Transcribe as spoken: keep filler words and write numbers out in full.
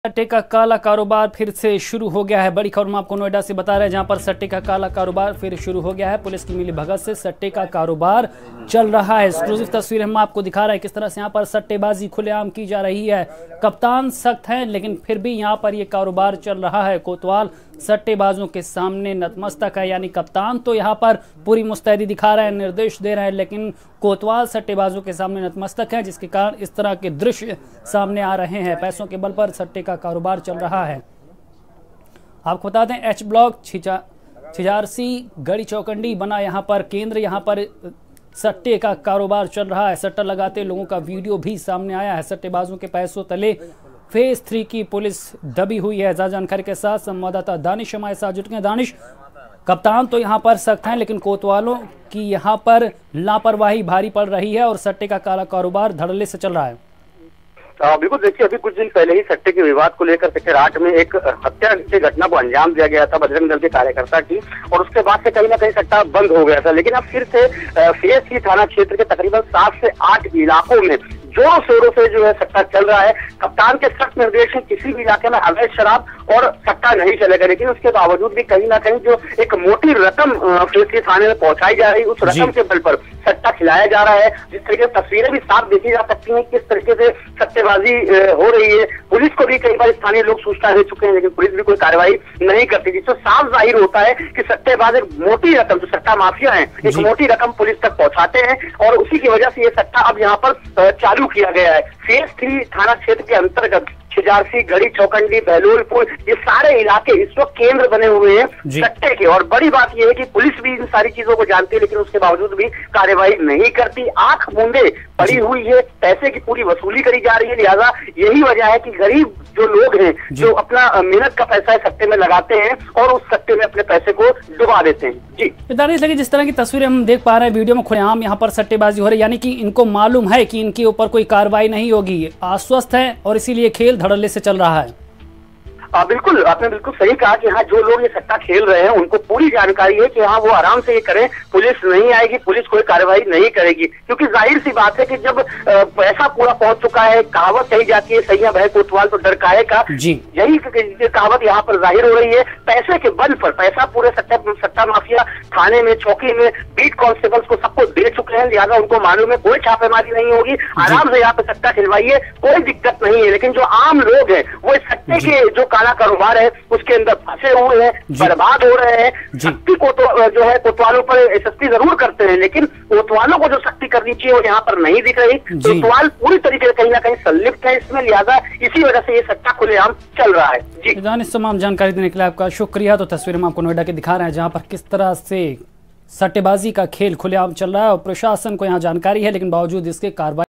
सट्टे का काला कारोबार फिर से शुरू हो गया है। बड़ी खबर हम आपको नोएडा से बता रहे हैं, जहां पर सट्टे का काला कारोबार फिर शुरू हो गया है। पुलिस की मिली भगत से सट्टे का कारोबार चल रहा है। एक्सक्लूसिव तस्वीर हम आपको दिखा रहे हैं किस तरह से यहां पर सट्टेबाजी खुलेआम की जा रही है। कप्तान सख्त हैं, लेकिन फिर भी यहां पर यह कारोबार चल रहा है। कोतवाल सट्टेबाजों के सामने नतमस्तक है, यानी कप्तान तो यहाँ पर पूरी मुस्तैदी दिखा रहे हैं, निर्देश दे रहे हैं, लेकिन कोतवाल सट्टेबाजों के सामने नतमस्तक है, जिसके कारण इस तरह के दृश्य सामने आ रहे हैं। पैसों के बल पर सट्टे का कारोबार चल रहा है। आपको बता दें, एच ब्लॉक छिजा छिजारसी गड़ी चौकंडी बना यहाँ पर केंद्र, यहाँ पर सट्टे का कारोबार चल रहा है। सट्टा लगाते लोगों का वीडियो भी सामने आया है। सट्टेबाजों के पैसों तले फेज थ्री की पुलिस दबी हुई है। ज्यादा जानकारी के साथ संवाददाता दानिश हमारे साथ जुट गए। दानिश, कप्तान तो यहाँ पर सख्त हैं, लेकिन कोतवालों की यहाँ पर लापरवाही भारी पड़ रही है और सट्टे का काला कारोबार धड़ल्ले से चल रहा है। बिल्कुल, देखिए अभी कुछ दिन पहले ही सट्टे के विवाद को लेकर सेक्टर आठ में एक हत्या की घटना को अंजाम दिया गया था बजरंग दल के कार्यकर्ता की, और उसके बाद से कहीं ना कहीं सट्टा बंद हो गया था। लेकिन अब फिर से फेज थ्री थाना क्षेत्र के तकरीबन सात से आठ इलाकों में जोरों शोरों से जो है सट्टा चल रहा है। कप्तान के सख्त निर्देश है, किसी भी इलाके में अवैध शराब और सट्टा नहीं चलेगा, लेकिन उसके बावजूद भी कहीं ना कहीं जो एक मोटी रकम फेज थ्री थाने में पहुंचाई जा रही है, उस रकम के बल पर सट्टा खिलाया जा रहा है। जिस तरीके से तस्वीरें भी साफ देखी जा सकती हैं, किस तरीके से सट्टेबाजी हो रही है। पुलिस को भी कई बार स्थानीय लोग सूचना दे चुके हैं, लेकिन पुलिस भी कोई कार्रवाई नहीं करती, जिससे साफ जाहिर होता है कि सट्टेबाज एक मोटी रकम, जो सट्टा माफिया है, एक मोटी रकम पुलिस तक पहुंचाते हैं, और उसी की वजह से ये सट्टा अब यहाँ पर चालू किया गया है। फेज थ्री थाना क्षेत्र के अंतर्गत छिजारसी गड़ी चौकंडी बहलोलपुर, ये सारे इलाके इस वक्त केंद्र बने हुए हैं सट्टे के। और बड़ी बात यह है कि पुलिस भी इन सारी चीजों को जानती है, लेकिन उसके बावजूद भी कार्रवाई नहीं करती। आंख मूंदे पड़ी हुई है, पैसे की पूरी वसूली करी जा रही है। लिहाजा यही वजह है कि गरीब जो लोग हैं, जो अपना मेहनत का पैसा सट्टे में लगाते हैं और उस सट्टे में अपने पैसे को डुबा देते हैं। जी दानिश, लेकिन जिस तरह की तस्वीरें हम देख पा रहे हैं वीडियो में, खुलेआम यहाँ पर सट्टेबाजी हो रही है, यानी कि इनको मालूम है कि इनके ऊपर कोई कार्रवाई नहीं होगी, आश्वस्त है और इसीलिए खेल धड़ल्ले से चल रहा है। आ, बिल्कुल, आपने बिल्कुल सही कहा कि हाँ, जो लोग ये सट्टा खेल रहे हैं उनको पूरी जानकारी है कि हाँ, वो आराम से ये करें, पुलिस नहीं आएगी, पुलिस कोई कार्रवाई नहीं करेगी। क्योंकि जाहिर सी बात है कि जब आ, पैसा पूरा पहुंच चुका है, कहावत कही जाती है, सैया भय कोतवाल तो डर काहे का, यही कहावत यहाँ पर जाहिर हो रही है। पैसे के बल पर पैसा पूरे सट्टा सट्टा माफिया थाने में, चौकी में, बीट कांस्टेबल्स को सबको दे चुके हैं। लिहाजा उनको मालूम है कोई छापेमारी नहीं होगी, आराम से यहाँ पे सट्टा खिलवाइए, कोई दिक्कत नहीं है। लेकिन जो आम लोग हैं वो इस सट्टे के जो काला कारोबार है उसके अंदर फंसे हुए हैं, बर्बाद हो रहे हैं। सख्ती को तो जो है कोतवालों पर सख्ती जरूर करते हैं, लेकिन कोतवालों को जो सख्ती करनी चाहिए वो यहाँ पर नहीं दिख रही। कोतवाल पूरी तरीके से कहीं ना कहीं संलिप्त है इसमें, लिहाजा इसी वजह से ये सट्टा खुलेआम चल रहा है। जी दानिश, तमाम जानकारी देने के लिए आपका शुक्रिया। तो तस्वीर हम आपको नोएडा के दिखा रहे हैं, जहाँ पर किस तरह से सट्टेबाजी का खेल खुलेआम चल रहा है और प्रशासन को यहाँ जानकारी है, लेकिन बावजूद इसके कार्रवाई